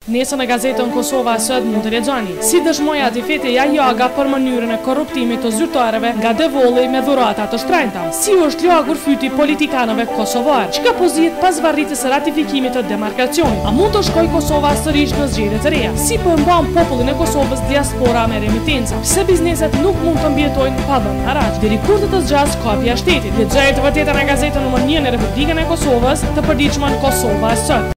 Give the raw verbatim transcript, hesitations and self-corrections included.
Nesër në gazetën Kosova sot mund të lexoni si dëshmoi Atifete Jajaga për mënyrën e korruptimit të zyrtarëve nga devolli me dhurata të shtrenjta. Si është lagur fyti politikanëve kosovar? Çka poziet pas varritjes së ratifikimit të demarkacionit? A mund të shkojë Kosova sërish në zgjedhje të reja? Si po mban popullin e Kosovës diaspora me remitenca? Pse bizneset nuk mund të mbijetojnë pa dhënë haraj? Deri kur të të zgjas kapja e shtetit? Lexojeni të vërtetën në gazetën numër një në Republikën e Kosovës, të përditshmën Kosova sot.